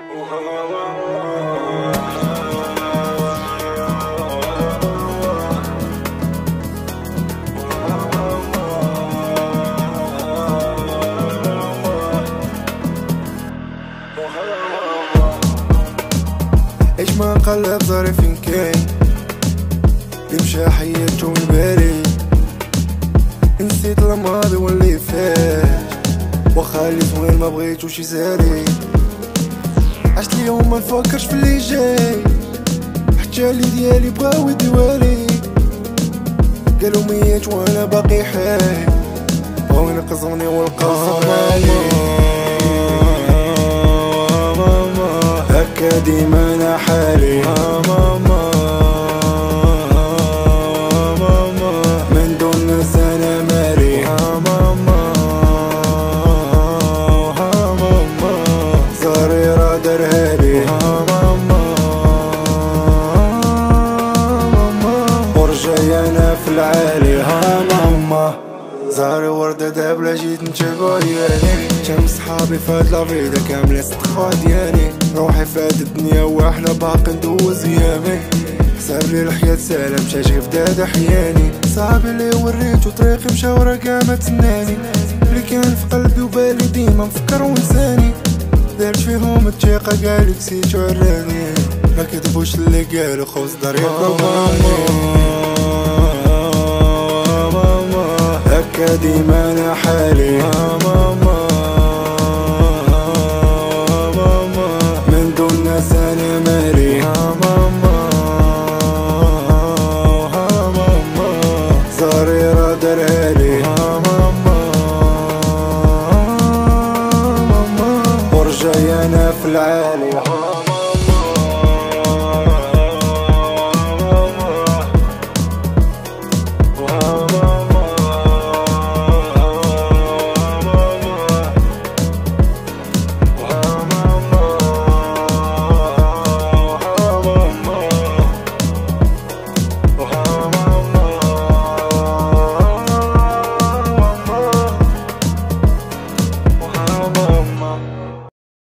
عيش ما نقلب ظهري فين كاين اللي مشى حياتو من بالي، نسيت الماضي واللي فات واخا اللي زوين ما بغيتوش يزالي. عشت اليوم ما نفكرش في اللي جاي، حتى اللي ديالي بغاو يديوالي، قالو ميت وانا باقي حي، بغاو ينقذوني والقصر علي. هكا ديما انا حالي، من دون ناس انا مالي، زهري راه درهالي، ورجاي انا في العالي. زهري وردة دابلة جيت نتابع ديالي، كام صحابي فهاد لافيدا كاملين صدقوا ديالي، روحي فهاد الدنيا واحنا باقي ندوز ايامي، حساب لي الحياة سالة مشات غير فداد احياني، صاحبي اللي وريتو طريقي مشا ورا كاع ما تسناني، اللي كان في قلبي وبالي ديما مفكر ونساني، دارت فيهم الثقة قالي كسيتو عراني، ما كذبوش اللي قالو خوص دار يقربوني. هكا ديما انا حالي، من دون ناس انا مالي، زهري راه درهالي، ورجاي انا في العالي.